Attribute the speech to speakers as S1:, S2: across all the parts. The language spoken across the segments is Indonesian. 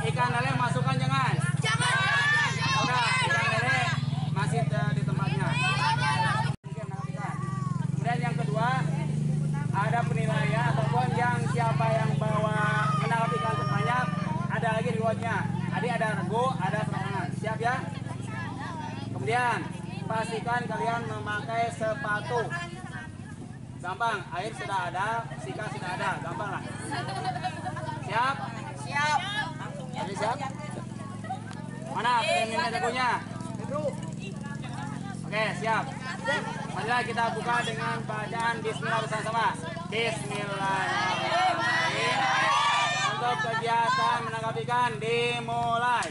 S1: ikan lele masukkan jangan. Udah, ikan lele masih di tempatnya. Kemudian yang kedua, ada penilaian ataupun yang siapa yang bawa menangkap ikan terbanyak, ada lagi rewardnya. Tadi ada rego, ada serangan. Siap ya? Kemudian pastikan kalian memakai sepatu. Gampang, air sudah ada, sikat sudah ada, gampang lah. Siap? Siap. Jadi siap? Mana pengennya jagonya? Oke, siap. Marilah kita buka dengan bacaan Bismillah bersama-sama. Bismillahirrahmanirrahim. Untuk kegiatan menangkap ikan dimulai.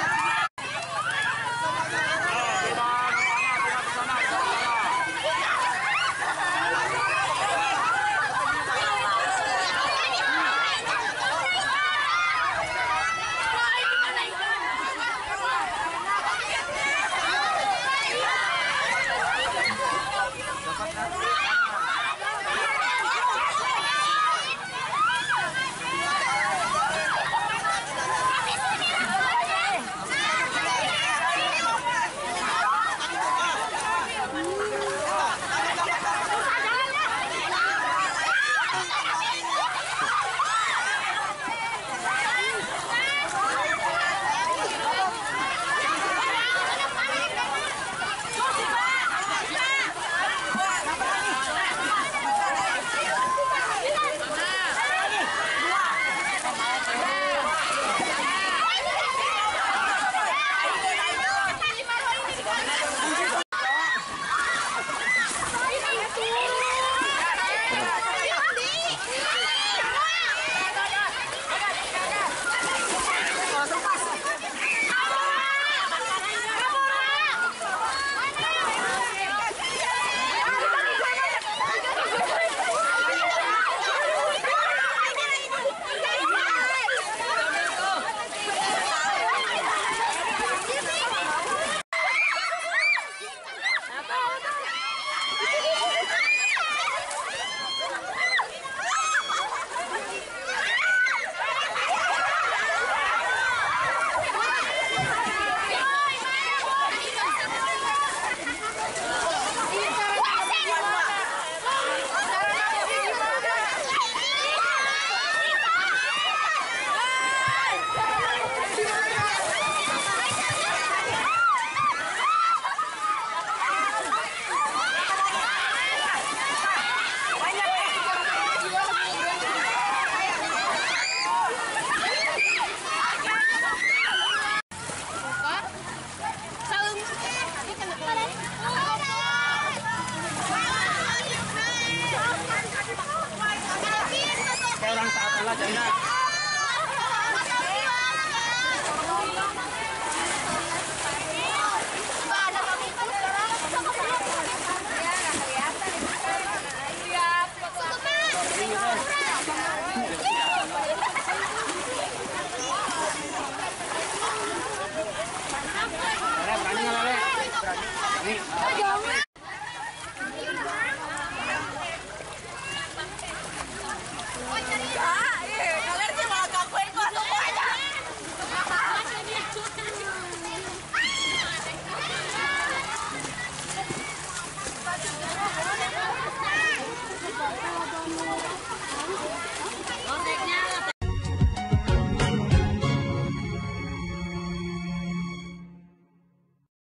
S1: Sekarang saatnya China. Berani nggak, Lele? Berani.